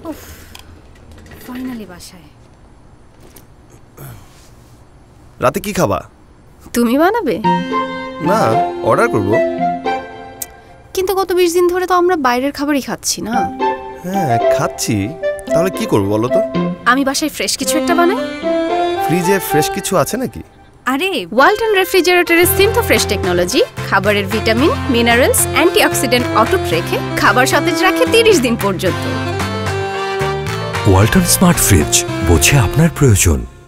উফ, ফাইনালি বাসায়। রাতে কি খাবা? তুমি বানাবে? না, অর্ডার করব। কিন্তু গত 20 দিন ধরে তো আমরা বাইরের খাবারই খাচ্ছি না। হ্যাঁ খাচ্ছি, তাহলে কি করব বলো তো? আমি বাসায় ফ্রেশ কিছু একটা বানাই। ফ্রিজে ফ্রেশ কিছু আছে নাকি? আরে ওয়ালটন রেফ্রিজারেটরের SynthoFresh টেকনোলজি খাবারের ভিটামিন, মিনারেলস, অ্যান্টিঅক্সিডেন্ট অটুট রেখে খাবার সতেজ রাখে 30 দিন পর্যন্ত। ওয়ালটন স্মার্ট ফ্রিজ, বোঝে আপনার প্রয়োজন।